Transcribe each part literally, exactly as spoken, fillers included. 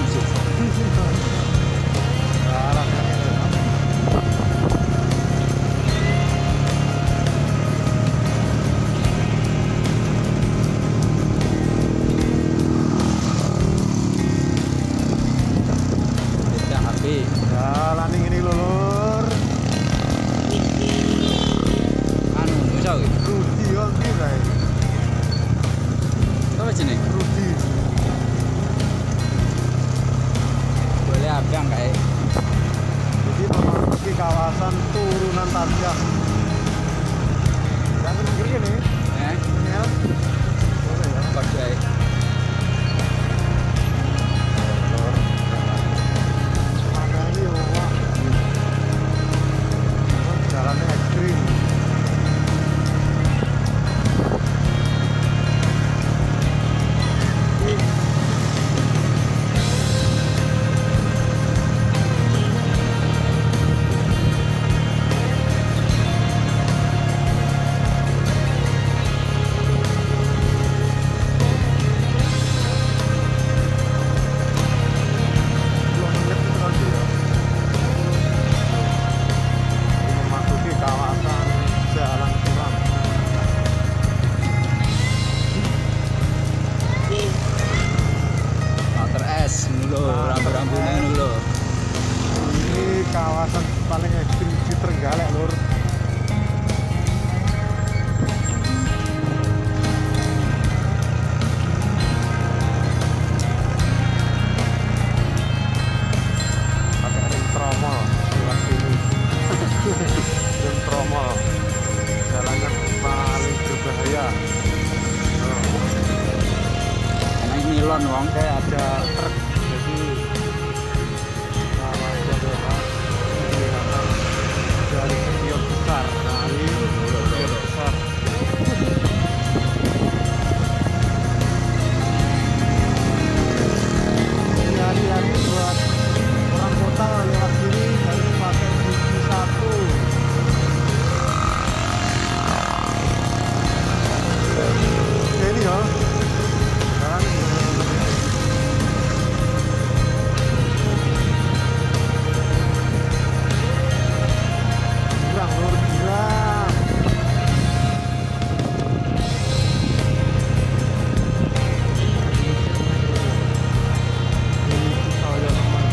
Jalan ini lulur. Anu, bisa gitu. Rudi on guys. Apa jenis? Rudi. Boleh abang kayak. Jadi memasuki kawasan turunan Tarjah. Jangan mikir gini. Eh, Ya. Boleh ya. pakai. Mana ini wah. Jalannya ekstrim. Rambu-rambunya dulu. Ini kawasan paling ekstrim di Trenggalek lur. Pakai ring tromol lewat sini. Ring tromol jalannya paling berbahaya. Karena ini nilon wong. Kayak ada truk, jadi kalau ada orang kelihatan dari spion besar. Nah ini spion besar. Ini hari-hari buat orang kota lewat sini harus pakai gigi satu. Ini ya. Jalan girang lur, girang. Ini saya teman.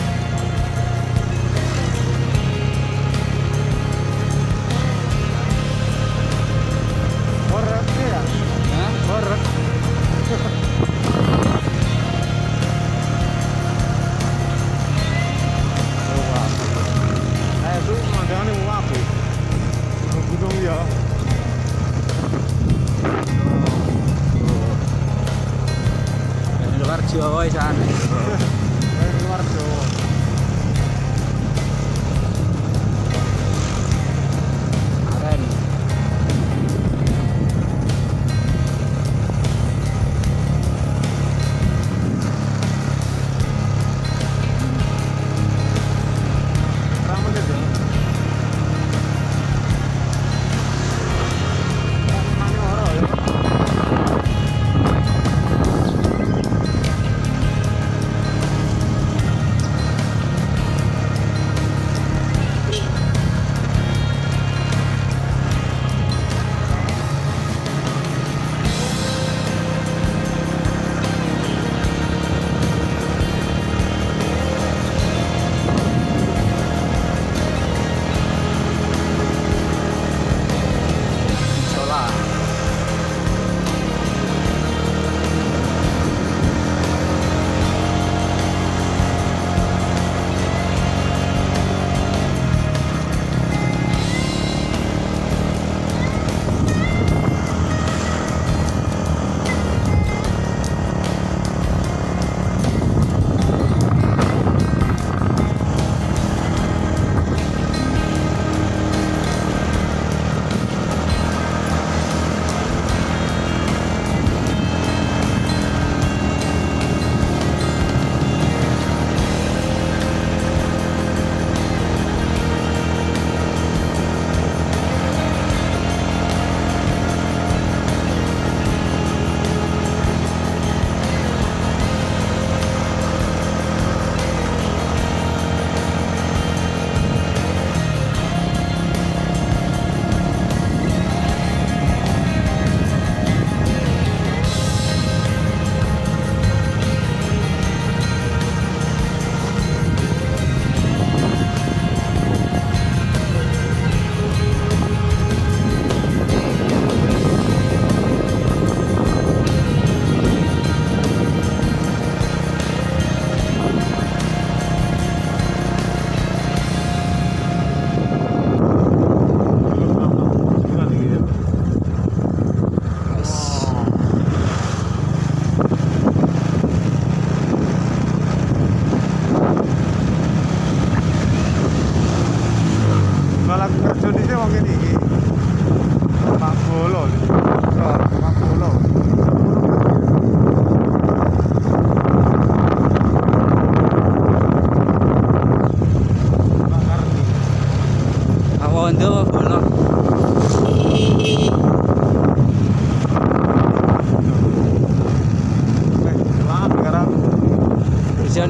Horek ya? Hah? Horek. Eh itu pemandangannya mau apa? Gunung ya. Dari luar Jawa sana. Dari luar Jawa. Keren. Berapa menit ya? Mana orang ya?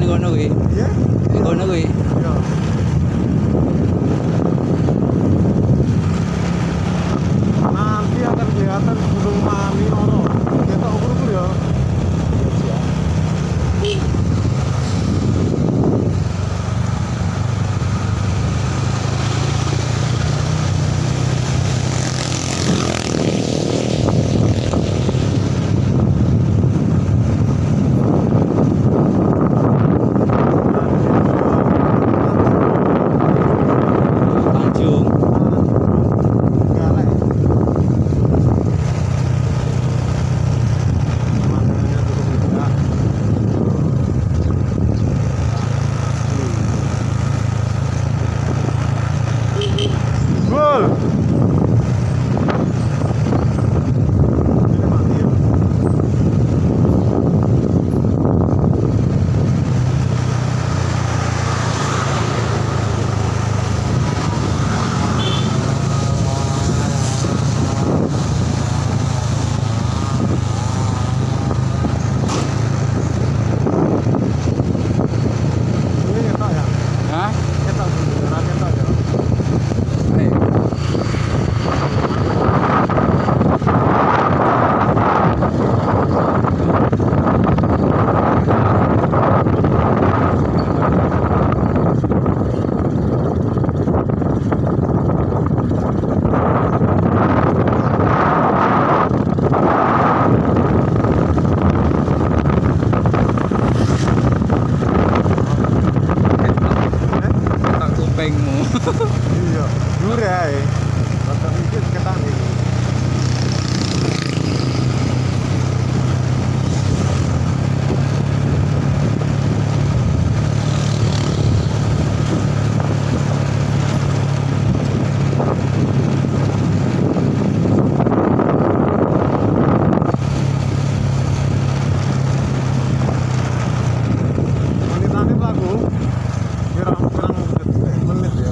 ning kono kuwi. Iya? Ning kono kuwi. Iya. Nanti akan kelihatan Gunung Manioro. Kita ukur-ukur ya. Tanjung. Galek. Makanya turun juga. Gol. Ini mati ya. Ini nyetok ya? Hah? Nyetok beneran nyetok ya? Ayo. Eh? Tak kupingmu. Iya, durai. Rada mikir ketan ini. Menitane lagu pirang-pirang detik menit ya.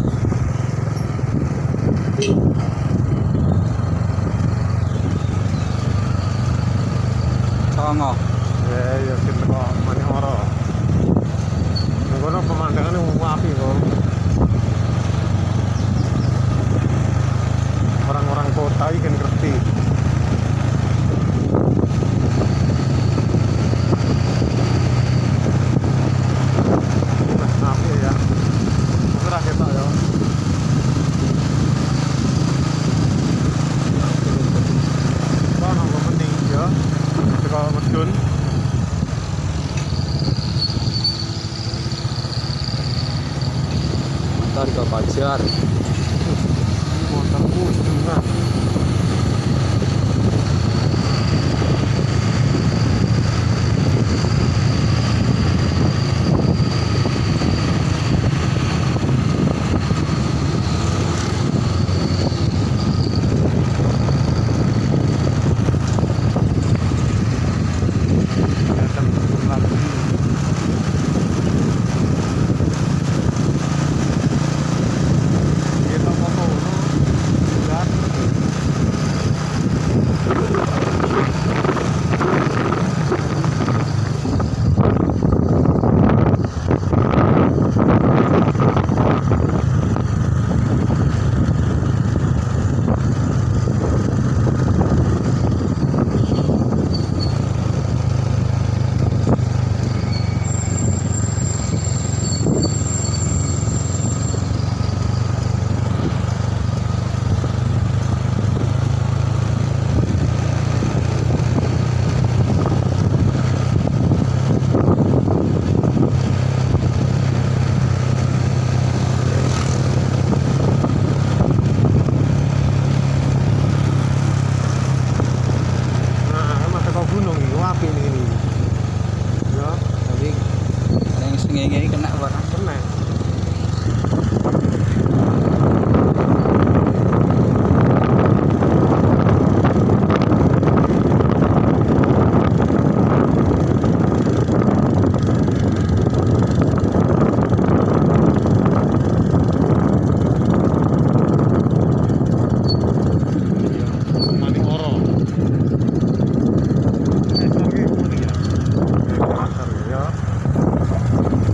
Songo. Ya ya kita kok Manioro. Ngono pemandangannya apik kok. Orang-orang kota iki kan ngerti. Nah, apik ya. Ora ketok ya. Kok nang penting ya. Teko medun. Motor ke Pajar. Motor kunjungan. Datang betul lagi. Kita foto lihat. Nah, emang teko gunung iki apik ini. Ya, Tapi yang sengenge kena barang. kena. Manioro. Eh, sorry, ngomong ya. Eh, pasar ya.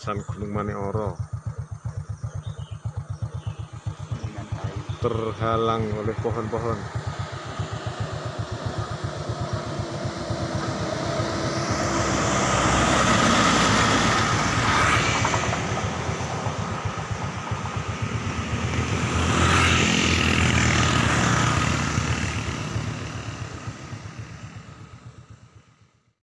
kawasan Gunung Maneoro Dengan kayu. terhalang oleh pohon-pohon.